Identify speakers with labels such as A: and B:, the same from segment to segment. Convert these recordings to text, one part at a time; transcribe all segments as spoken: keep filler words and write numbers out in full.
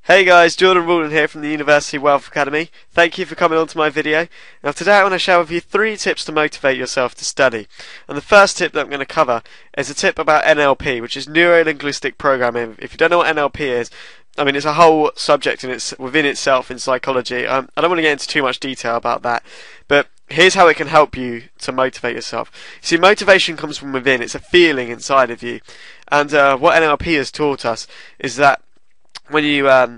A: Hey guys, Jordan Rawlin here from the University Wealth Academy. Thank you for coming on to my video. Now today I want to share with you three tips to motivate yourself to study. And the first tip that I'm going to cover is a tip about N L P, which is Neuro-Linguistic Programming. If you don't know what N L P is, I mean it's a whole subject in its, within itself in psychology. Um, I don't want to get into too much detail about that, but here's how it can help you to motivate yourself. You see, motivation comes from within. It's a feeling inside of you. And uh, what N L P has taught us is that when you um,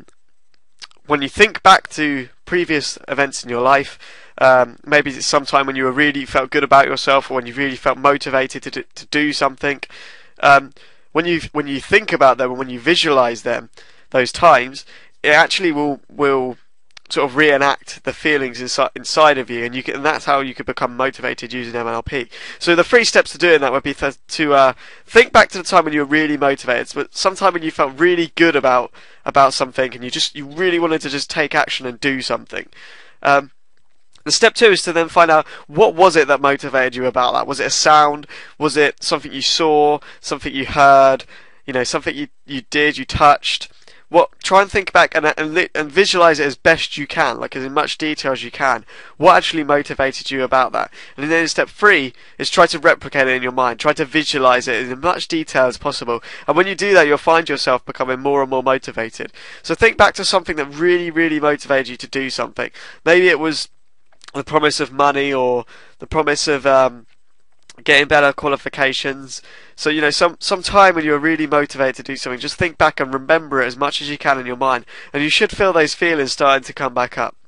A: when you think back to previous events in your life, um, maybe it's sometime when you were really felt good about yourself, or when you really felt motivated to do, to do something. Um, when you when you think about them and when you visualize them, those times, it actually will will sort of reenact the feelings inside inside of you, and you can, and that's how you could become motivated using N L P. So the three steps to doing that would be th to uh, think back to the time when you were really motivated, but sometime when you felt really good about about something, and you just you really wanted to just take action and do something. Um, the step two is to then find out what was it that motivated you about that. Was it a sound? Was it something you saw? Something you heard? You know, something you you did, you touched? What? Try and think back and, and and visualize it as best you can, like as in much detail as you can. What actually motivated you about that? And then step three is try to replicate it in your mind. Try to visualize it in as much detail as possible. And when you do that, you'll find yourself becoming more and more motivated. So think back to something that really, really motivated you to do something. Maybe it was the promise of money, or the promise of um, getting better qualifications. So, you know, some some time when you're really motivated to do something, just think back and remember it as much as you can in your mind, and you should feel those feelings starting to come back up.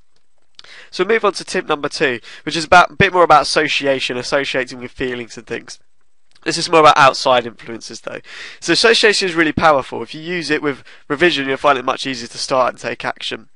A: So move on to tip number two, which is about a bit more about association, associating with feelings and things. This is more about outside influences though. So association is really powerful. If you use it with revision, you'll find it much easier to start and take action.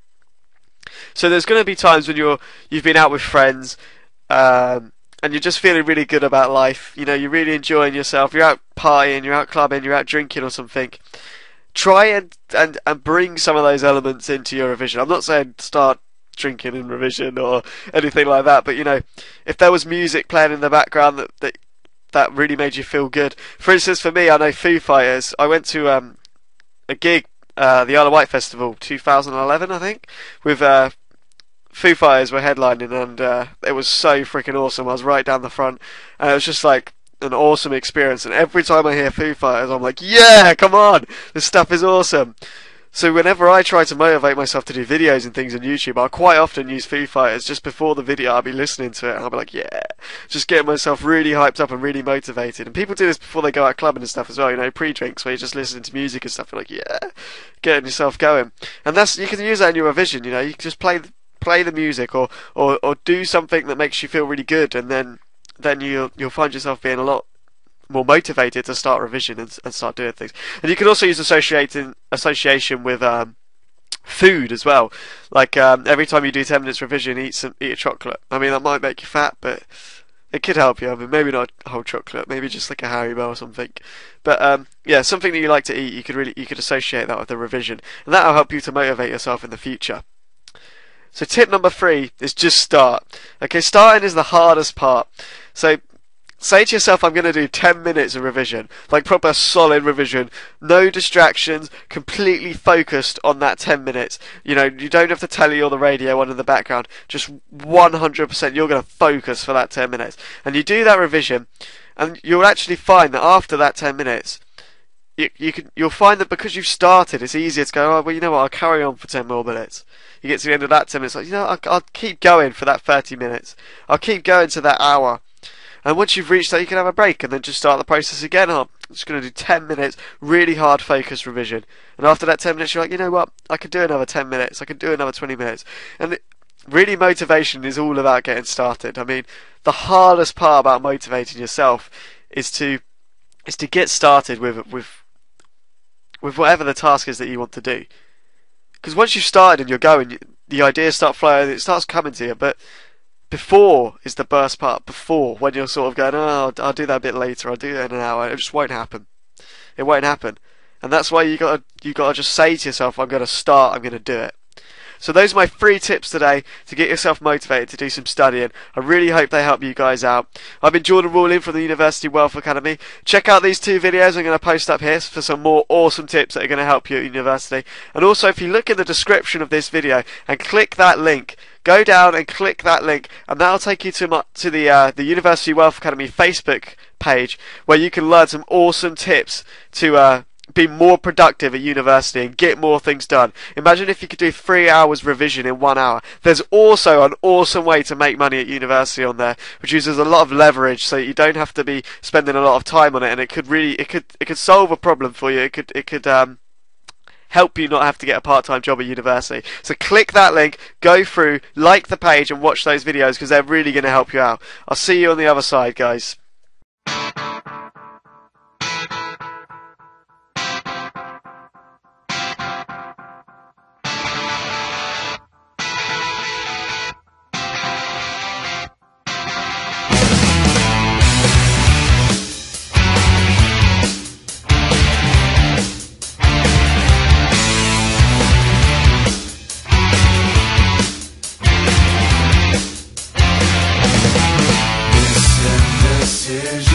A: So there's going to be times when you're you've been out with friends, um, and you're just feeling really good about life. You know, you're really enjoying yourself. You're out partying, you're out clubbing, you're out drinking or something. Try and, and, and bring some of those elements into your revision. I'm not saying start drinking in revision or anything like that, but you know, if there was music playing in the background that that, that really made you feel good. For instance, for me, I know Foo Fighters. I went to um, a gig, uh, the Isle of Wight Festival, two thousand eleven, I think, with uh, Foo Fighters were headlining, and uh, it was so freaking awesome. I was right down the front, and it was just like an awesome experience. And every time I hear Foo Fighters, I'm like, yeah, come on, this stuff is awesome. So whenever I try to motivate myself to do videos and things on YouTube, I'll quite often use Foo Fighters. Just before the video, I'll be listening to it, and I'll be like, yeah, just getting myself really hyped up and really motivated. And people do this before they go out clubbing and stuff as well, you know, pre-drinks, where you're just listening to music and stuff. You're like, yeah, getting yourself going. And that's, you can use that in your revision, you know, you can just play play the music, or, or, or do something that makes you feel really good, and then then you'll you'll find yourself being a lot more motivated to start revision and, and start doing things. And you can also use associating association with um, food as well. Like um, every time you do ten minutes revision, eat some eat a chocolate. I mean, that might make you fat, but it could help you. I mean, maybe not a whole chocolate, maybe just like a Haribo or something. But um, yeah, something that you like to eat, you could really you could associate that with the revision, and that'll help you to motivate yourself in the future. So tip number three is just start. Okay, starting is the hardest part. So say to yourself, I'm going to do ten minutes of revision, like proper solid revision, no distractions, completely focused on that ten minutes. You know, you don't have the telly or the radio on in the background, just one hundred percent you're going to focus for that ten minutes. And you do that revision, and you'll actually find that after that ten minutes, You, you can, you'll find that because you've started, it's easier to go, oh, well, you know what, I'll carry on for ten more minutes. You get to the end of that ten minutes, like, you know, I'll, I'll keep going for that thirty minutes. I'll keep going to that hour. And once you've reached that, you can have a break and then just start the process again. Oh, I'm just going to do ten minutes, really hard focused revision. And after that ten minutes, you're like, you know what, I could do another ten minutes, I could do another twenty minutes. And it, really, motivation is all about getting started. I mean, the hardest part about motivating yourself is to is to get started with with with whatever the task is that you want to do. Because once you've started and you're going, the ideas start flowing, it starts coming to you. But before is the burst part. Before, when you're sort of going, oh, I'll, I'll do that a bit later, I'll do that in an hour. It just won't happen. It won't happen. And that's why you got to you got to just say to yourself, I'm going to start, I'm going to do it. So those are my three tips today to get yourself motivated to do some studying. I really hope they help you guys out. I've been Jordan Rawling from the University Wealth Academy. Check out these two videos I'm going to post up here for some more awesome tips that are going to help you at university. And also, if you look in the description of this video and click that link, go down and click that link, and that'll take you to my, to the uh, the University Wealth Academy Facebook page, where you can learn some awesome tips to uh, be more productive at university and get more things done. Imagine if you could do three hours revision in one hour. There's also an awesome way to make money at university on there, which uses a lot of leverage, so you don't have to be spending a lot of time on it, and it could really it could it could solve a problem for you. It could it could um help you not have to get a part-time job at university. So click that link, go through, like the page, and watch those videos, because they're really going to help you out. I'll see you on the other side, guys.
B: Decision.